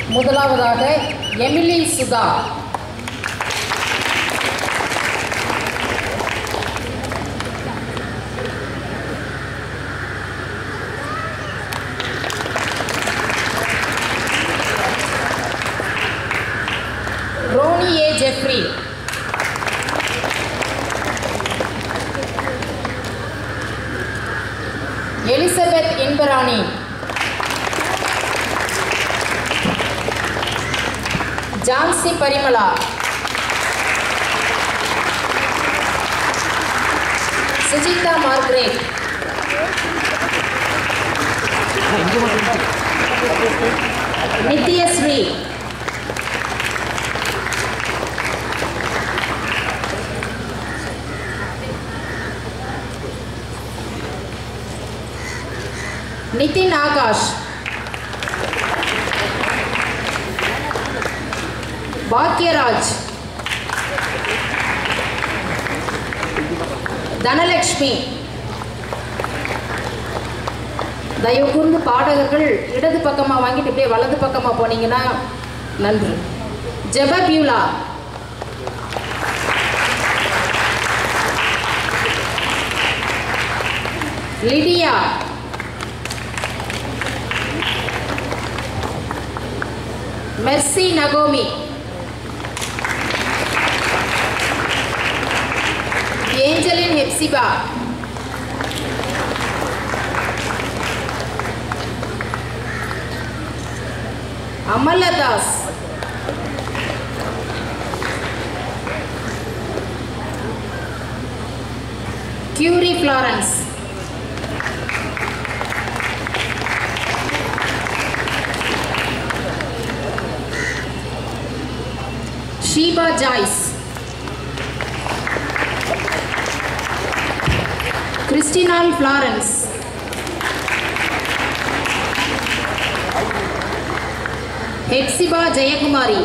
முதலாவதாக Emily Sudha. Ronnie A Jeffrey. Elizabeth Inbarani. Jhansi Parimala. Sujitha Margaret. Nithyasri. Nithin Akash. Bhagyaraj. Dhanalakshmi. தயவு கூர்ந்து பாடகர்கள் இடது பக்கமாக வாங்கிட்டு இப்படியே வலது பக்கமாக போனீங்கன்னா நன்றி. ஜெபபியூலா. லிடியா. மெர்சி நகோமி. Angeline Hephzibah. Amaladas. Curie Florence. Sheba Joyce. Christinal Florence. Hephzibah Jayakumari.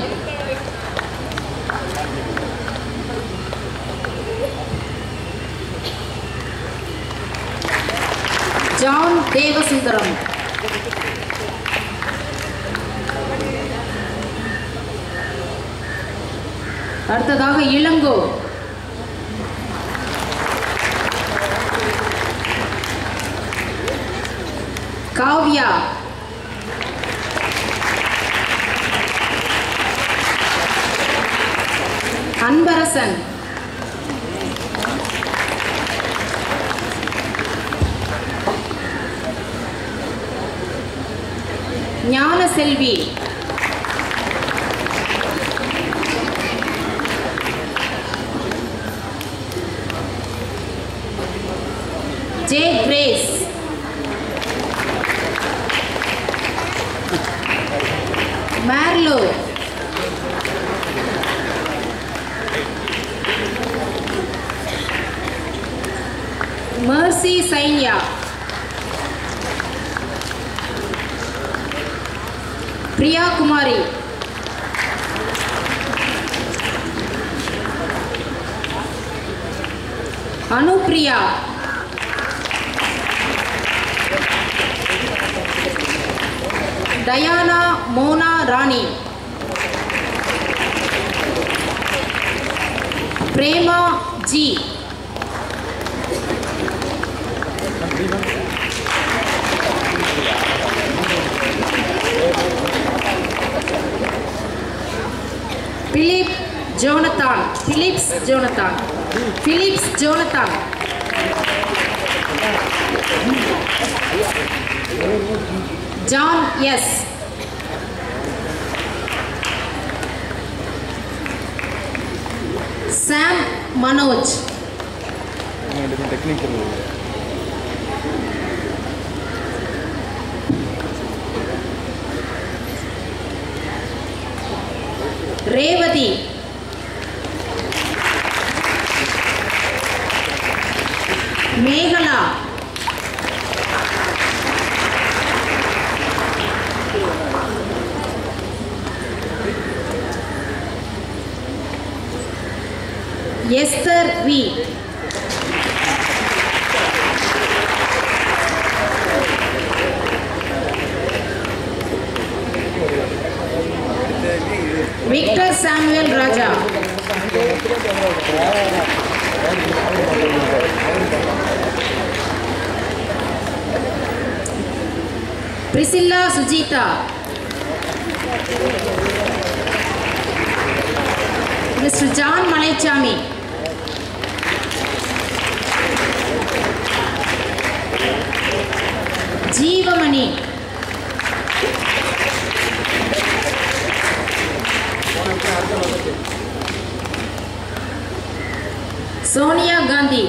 John Devasundaram. அடுத்ததாக Ilango. Kavya. Anbarasan. Gnanaselvi. J Grace. Merlo. Mercy Sainya. Priya Kumari. Anupriya. Diana Mona Rani. Prema G. Philip Jonathan. Philips Jonathan. Philips Jonathan. John S. Sam Manoj. Revathi. Megala. Esther V. Victor Samuel Raja, Priscilla Sujitha, mister John Malaichamy, Jeevamani, Sonia Gandhi,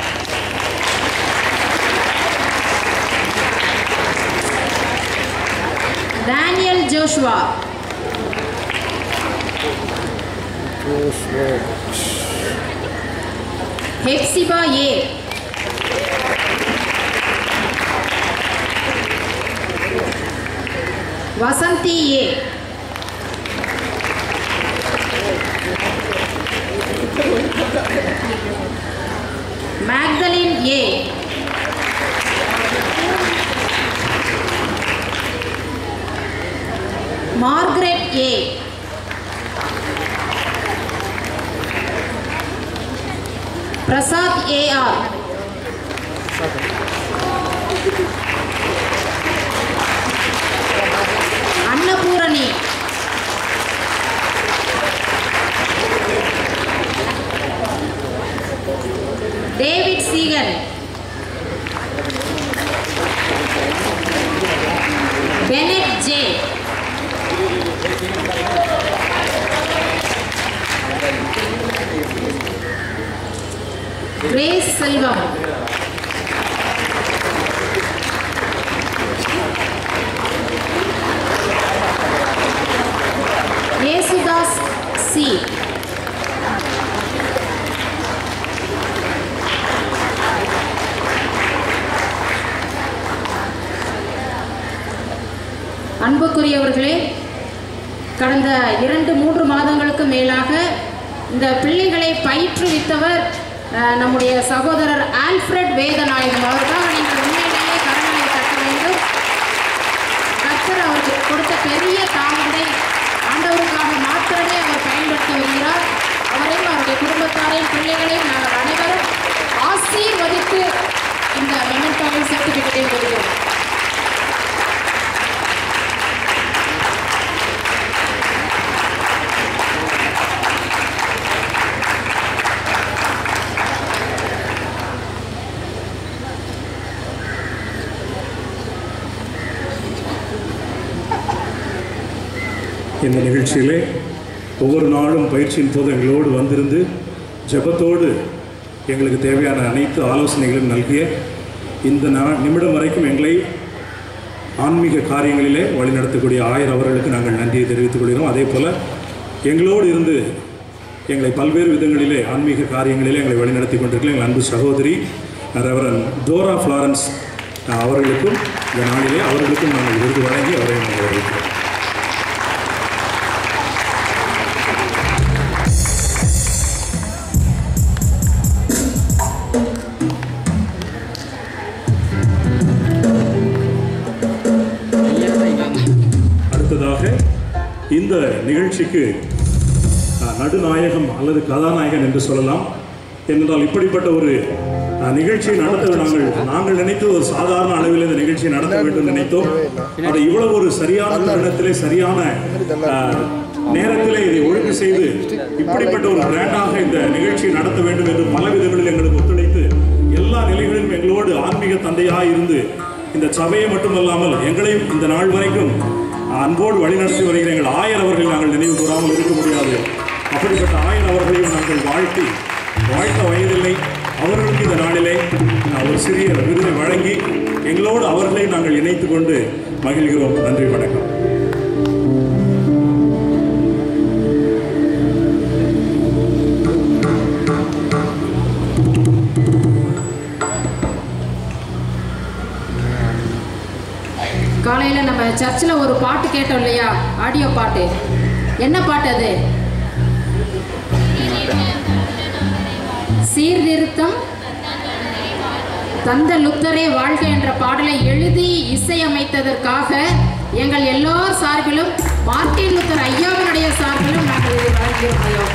Daniel Joshua, Hephzibah A, Vasanthi A, Magdalene A, Margaret A, Prasad A R, Annapoorani, David Seegan, Bennett J, Grace Selvam, Yesudas C, அன்புக்குரியவர்களே, கடந்த 2-3 மாதங்களுக்கு மேலாக இந்த பிள்ளைகளை பயிற்றுவித்தவர் நம்முடைய சகோதரர் Alfred Vedanayagam அவர்தான். நீங்கள் உண்மையிலேயே கரங்களை தட்ட வேண்டும். கர்த்தர் அவருக்கு கொடுத்த பெரிய தாமதை ஆண்டவருக்காக மாத்திரமே அவர் பயன்படுத்தி வருகிறார். அவரையும் அவருடைய குடும்பத்தாரையும் பிள்ளைகளையும் நாங்கள் அனைவரும் ஆசீர்வதித்து இந்த மெமெண்டோவில் சர்டிஃபிகேட்டை கொடுக்கிறோம். இந்த நிகழ்ச்சியிலே ஒவ்வொரு நாளும் பயிற்சியின் போது எங்களோடு வந்திருந்து ஜெபத்தோடு எங்களுக்கு தேவையான அனைத்து ஆலோசனைகளும் நல்கிய இந்த நிமிடம் வரைக்கும் எங்களை ஆன்மீக காரியங்களிலே வழிநடத்தக்கூடிய ஆயர் அவர்களுக்கு நாங்கள் நன்றியை தெரிவித்துக் கொள்கிறோம். அதே போல் எங்களோடு இருந்து எங்களை பல்வேறு விதங்களிலே ஆன்மீக காரியங்களிலே எங்களை வழிநடத்தி கொண்டிருக்கிற எங்கள் அன்பு சகோதரி ரெவரன் டோரா ஃப்ளாரன்ஸ் அவர்களுக்கும் இந்த நாளிலே அவர்களுக்கும் நாங்கள் விருது வழங்கி அவரை நாங்கள் வரவேற்கிறோம். இந்த நிகழ்ச்சிக்கு நடுநாயகம் அல்லது கதாநாயகன் என்று சொல்லலாம். ஏனென்றால் இப்படிப்பட்ட ஒரு நிகழ்ச்சியை நடத்த நாங்கள் நினைத்து ஒரு சாதாரண அளவில் இந்த நிகழ்ச்சியை நடத்த வேண்டும் நினைத்தோம். அதை இவ்வளவு ஒரு சரியான தருணத்திலே சரியான நேரத்திலே இதை ஒழுங்கு செய்து இப்படிப்பட்ட ஒரு பிராண்டாக இந்த நிகழ்ச்சியை நடத்த வேண்டும் என்று பல விதங்களில் எங்களுக்கு ஒத்துழைத்து எல்லா நிலைகளிலும் எங்களோடு ஆன்மீக தந்தையாக இருந்து இந்த சபையை மட்டுமல்லாமல் எங்களையும் இந்த நாள் வரைக்கும் அன்போடு வழிநடத்தி வருகிற எங்கள் ஆயர் அவர்கள் நாங்கள் நினைவு கூறாமல் இருக்க முடியாது. அப்படிப்பட்ட ஆயர் அவர்களையும் நாங்கள் வாழ்த்த வயதில்லை. அவர்களுக்கு இந்த நாளிலே ஒரு சிறிய விருதை வழங்கி எங்களோடு அவர்களை நாங்கள் இணைத்து கொண்டு மகிழ்கிறோம். நன்றி, வணக்கம். காலையில் நம்ம சர்ச்சில் ஒரு பாட்டு கேட்டோம் இல்லையா, ஆடியோ பாட்டு. என்ன பாட்டு அது? சீர்திருத்தம் தந்த லுத்தரே வாழ்க என்ற பாடலை எழுதி இசையமைத்ததற்காக எங்கள் எல்லோர் சார்பிலும் மார்ட்டின் லூத்தர் ஐயாவினுடைய சார்பிலும் நாங்கள் இதை வழங்கியிருக்கிறோம்.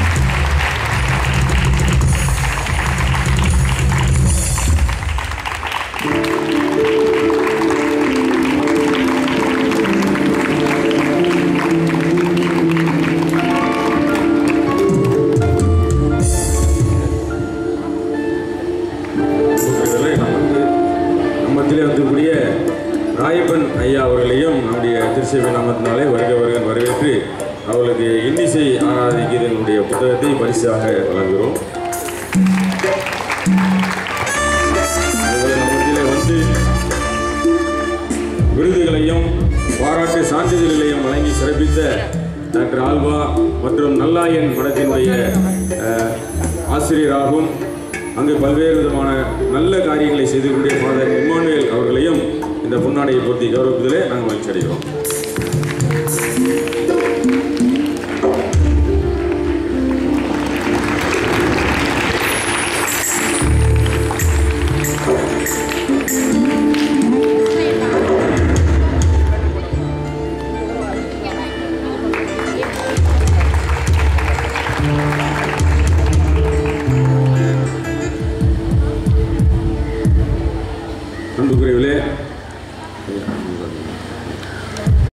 இருக்கக்கூடிய ராயப்பன் ஐயா அவர்களையும் நம்முடைய திருச்சபை நாமத்தினாலே வருக வருக வரவேற்று அவர்களுக்கு இன்னிசை ஆராதிக்கிறதனுடைய புத்தகத்தை பரிசாக வழங்குகிறோம். நம்மத்திலே வந்து விருதுகளையும் பாராட்டு சான்றிதழ்களையும் வழங்கி சிறப்பித்த டாக்டர் ஆல்வா மற்றும் நல்லாயன் மடத்தினுடைய ஆசிரியராகவும் அங்கு பல்வேறு விதமான நல்ல காரியங்களை செய்திருக்கிற ஃபாதர் இம்மானுவேல் அவர்களையும் இந்த பொன்னாடையை பொருத்தி கௌரவத்திலே நாங்கள் மகிழ்ச்சி அடைகிறோம். அன்புக்குரியவர்களே,